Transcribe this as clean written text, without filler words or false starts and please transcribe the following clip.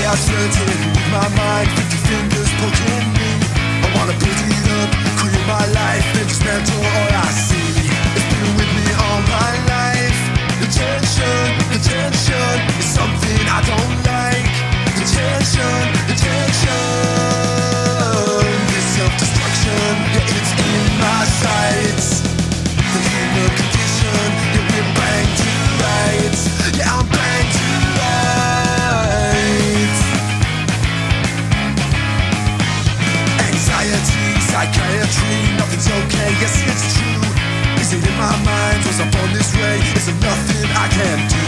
flirting with my mind, 50 fingers poking me. I wanna build it up, create my life, then dismantle all I see. It's been with me all my life. The tension is something I don't like. The tension, this self-destruction, yeah, it's in my sights. The human condition, yeah, we're banged to rights. Yeah, I'm banged to rights. Anxiety, psychiatry, nothing's okay, yes it's true. Is it in my mind, was I born this way? Is there nothing I can do?